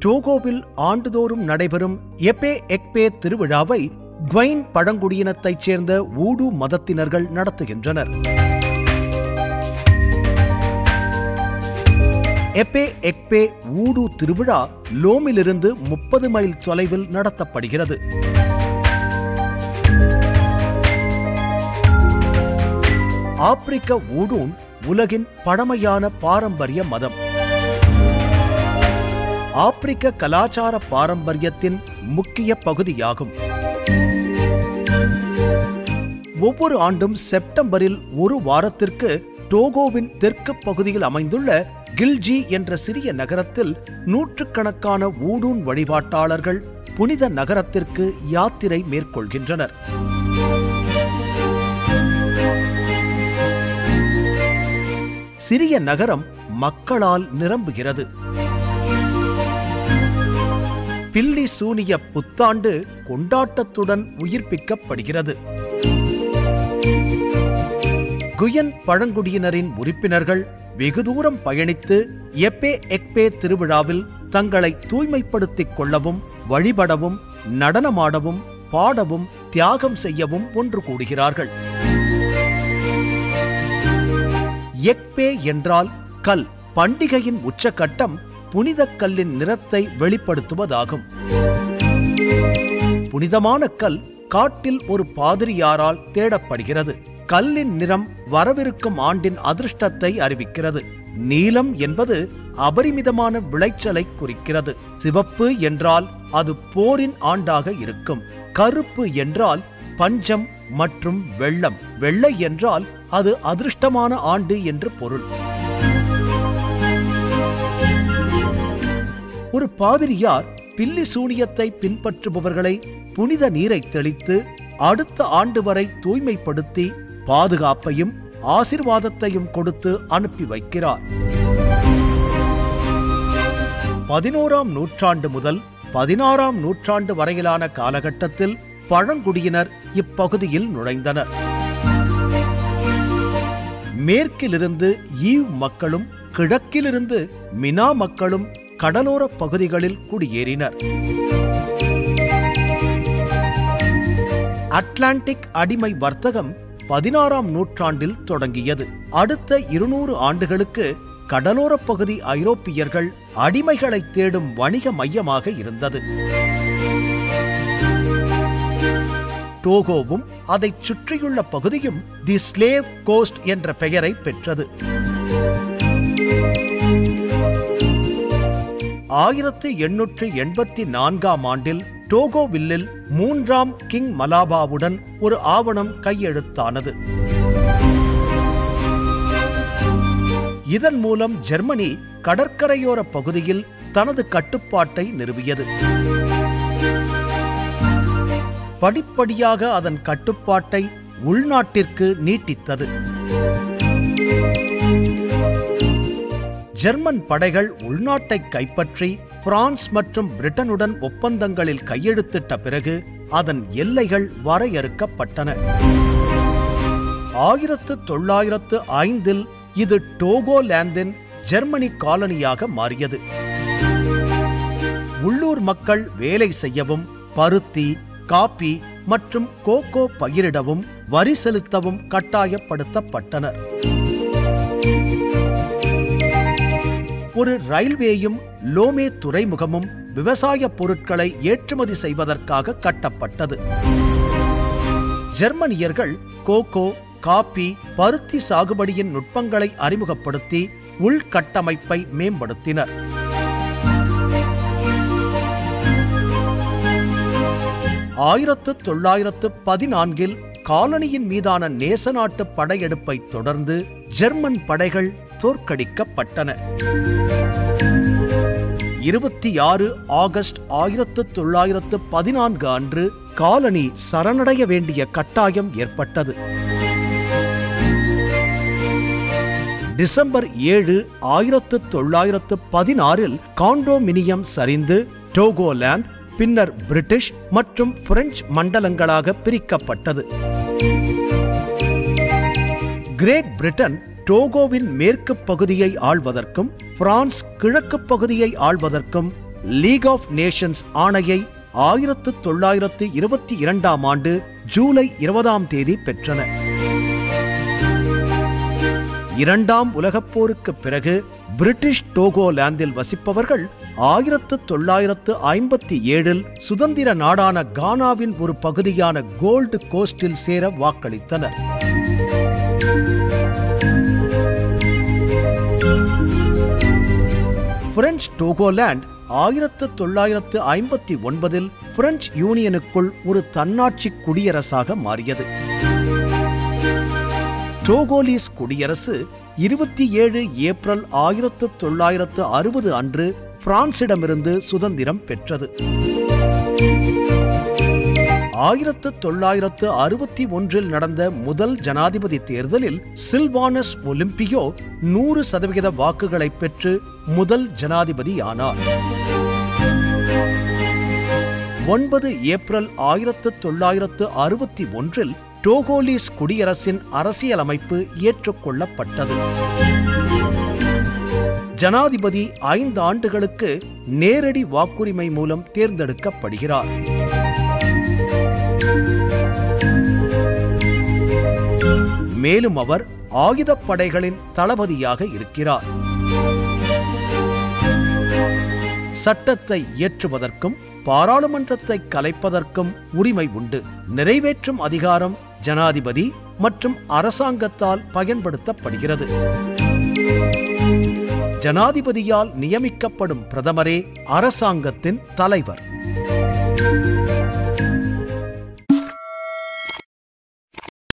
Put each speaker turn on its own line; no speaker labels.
டோகோவில் ஆண்டுதோறும் நடைபெறும் எப்பே எக்பே திருவிழாவை குவைன் பழங்குடியினத்தைச் சேர்ந்த வூடு மதத்தினர்கள் நடத்துகின்றனர். எப்பே எக்பே வூடு திருவிழா லோமிலிருந்து 30 மைல் தொலைவில் நடத்தப்படுகிறது. ஆப்பிரிக்க வூடூன் உலகின் பழமையான பாரம்பரிய மதம். ஆப்பிரிக்க கலாச்சார பாரம்பரியத்தின் முக்கிய பகுதியாகும். ஒவ்வொரு ஆண்டும் செப்டம்பரில் ஒரு வாரத்திற்கு டோகோவின் தெற்கு பகுதியில் அமைந்துள்ள கில்ஜி என்ற சிறிய நகரத்தில் நூற்றுக்கணக்கான வூடூன் வழிபாட்டாளர்கள் புனித நகரத்திற்கு யாத்திரை மேற்கொள்கின்றனர். சிறிய நகரம் மக்களால் நிரம்புகிறது. பில்லி சூனிய புத்தாண்டு கொண்டாட்டத்துடன் உயிர்ப்பிக்கப்படுகிறது. குயன் பழங்குடியினரின் உறுப்பினர்கள் வெகு தூரம் பயணித்து எப்பே எக்பே திருவிழாவில் தங்களை தூய்மைப்படுத்திக் கொள்ளவும், வழிபடவும், நடனமாடவும், பாடவும், தியாகம் செய்யவும் ஒன்று கூடுகிறார்கள். எக்பே என்றால் கல். பண்டிகையின் உச்சகட்டம் புனித கல்லின் நிறத்தை வெளிப்படுத்துவதாகும். புனிதமான கல் காட்டில் ஒரு பாதிரியாரால் தேடப்படுகிறது. கல்லின் நிறம் வரவிருக்கும் ஆண்டின் அதிர்ஷ்டத்தை அறிவிக்கிறது. நீலம் என்பது அபரிமிதமான விளைச்சலை குறிக்கிறது. சிவப்பு என்றால் அது போரின் ஆண்டாக இருக்கும். கருப்பு என்றால் பஞ்சம் மற்றும் வெள்ளம். வெள்ளை என்றால் அது அதிர்ஷ்டமான ஆண்டு என்று பொருள். ஒரு பாதிரியார் பில்லி சூனியத்தை பின்பற்றுபவர்களை புனித நீரை தெளித்து அடுத்த ஆண்டு வரை தூய்மைப்படுத்தி பாதுகாப்பையும் ஆசீர்வாதத்தையும் கொடுத்து அனுப்பி வைக்கிறார். 11ஆம் நூற்றாண்டு முதல் 16ஆம் நூற்றாண்டு வரையிலான காலகட்டத்தில் பழங்குடியினர் இப்பகுதியில் நுழைந்தனர். மேற்கிலிருந்து ஈவ் மக்களும் கிழக்கிலிருந்து மினா மக்களும் கடலோர பகுதிகளில் குடியேறினர். அட்லாண்டிக் அடிமை வர்த்தகம் 16ஆம் நூற்றாண்டில் தொடங்கியது. அடுத்த 200 ஆண்டுகளுக்கு கடலோர பகுதி ஐரோப்பியர்கள் அடிமைகளை தேடும் வணிக மையமாக இருந்தது. டோகோவும் அதைச் சுற்றியுள்ள பகுதியும் தி ஸ்லேவ் கோஸ்ட் என்ற பெயரை பெற்றது. 1884ஆம் ஆண்டில் டோகோவில்லில் 3ஆம் கிங் மலாபாவுடன் ஒரு ஆவணம் கையெழுத்தானது. இதன் மூலம் ஜெர்மனி கடற்கரையோர பகுதியில் தனது கட்டுப்பாட்டை நிறுவியது. படிப்படியாக அதன் கட்டுப்பாட்டை உள்நாட்டிற்கு நீட்டித்தது. ஜெர்மன் படைகள் உள்நாட்டை கைப்பற்றி பிரான்ஸ் மற்றும் பிரிட்டனுடன் ஒப்பந்தங்களில் கையெழுத்திட்ட பிறகு அதன் எல்லைகள் வரையறுக்கப்பட்டன. 1905இல் இது டோகோலாந்தின் ஜெர்மனி காலனியாக மாறியது. உள்ளூர் மக்கள் வேலை செய்யவும், பருத்தி, காபி மற்றும் கோகோ பயிரிடவும், வரி செலுத்தவும் கட்டாயப்படுத்தப்பட்டனர். ஒரு ரயில்வேயும் லோமே துறைமுகமும் விவசாய பொருட்களை ஏற்றுமதி செய்வதற்காக கட்டப்பட்டது. ஜெர்மனியர்கள் கோகோ, காபி, பருத்தி சாகுபடியின் நுட்பங்களை அறிமுகப்படுத்தி உள்கட்டமைப்பை மேம்படுத்தினர். 1914இல் காலனியின் மீதான நேச நாட்டு படையெடுப்பை தொடர்ந்து ஜெர்மன் படைகள் தோற்கடிக்கப்பட்டன. 26 ஆகஸ்ட் 1914 அன்று காலனி சரணடைய வேண்டிய கட்டாயம் ஏற்பட்டது. டிசம்பர் 7, 1916இல் காண்டோமினியம் சரிந்து டோகோலாந்து பின்னர் பிரிட்டிஷ் மற்றும் பிரெஞ்சு மண்டலங்களாக பிரிக்கப்பட்டது. கிரேட் பிரிட்டன் டோகோவின் மேற்கு பகுதியை ஆள்வதற்கும் பிரான்ஸ் கிழக்கு பகுதியை ஆள்வதற்கும் லீக் ஆஃப் நேஷன்ஸ் ஆணையை 1922ஆம் ஆண்டு ஜூலை 20ஆம் தேதி பெற்றன. இரண்டாம் உலகப் போருக்குப் பிறகு பிரிட்டிஷ் டோகோலாந்தில் வசிப்பவர்கள் 1957 சுதந்திர நாடான கானாவின் ஒரு பகுதியான கோல்டு கோஸ்டில் சேர வாக்களித்தனர். பிரெஞ்சு டோகோலாந்து 1959 பிரெஞ்சு யூனியனுக்குள் ஒரு தன்னாட்சி குடியரசாக மாறியது. டோகோலீஸ் குடியரசு 27 ஏப்ரல் 1960 அன்று பிரான்சிடமிருந்து சுதந்திரம் பெற்றது. 1961 நடந்த முதல் ஜனாதிபதி தேர்தலில் சில்வானஸ் ஒலிம்பியோ 100% வாக்குகளை பெற்று முதல் ஜனாதிபதியானார். 9 ஏப்ரல் 1961 டோகோலீஸ் குடியரசின் அரசியலமைப்பு ஏற்றுக்கொள்ளப்பட்டது. ஜனாதிபதி 5 ஆண்டுகளுக்கு நேரடி வாக்குரிமை மூலம் தேர்ந்தெடுக்கப்படுகிறார். மேலும் அவர் ஆயுதப்படைகளின் தளபதியாக இருக்கிறார். சட்டத்தை இயற்றுவதற்கும் பாராளுமன்றத்தை கலைப்பதற்கும் உரிமை உண்டு. நிறைவேற்றும் அதிகாரம் ஜனாதிபதி மற்றும் அரசாங்கத்தால் பயன்படுத்தப்படுகிறது. ஜனாதிபதியால் நியமிக்கப்படும் பிரதமரே அரசாங்கத்தின் தலைவர்.